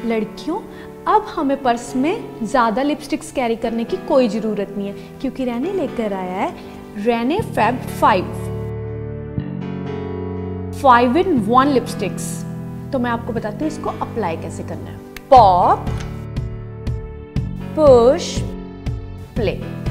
लड़कियों, अब हमें पर्स में ज़्यादा लिपस्टिक्स कैरी करने की कोई ज़रूरत नहीं है, क्योंकि रेने लेकर आया है रेने फैब 5 in 1 लिपस्टिक्स। तो मैं आपको बताती हूँ इसको अप्लाई कैसे करना है। Pop, push, play.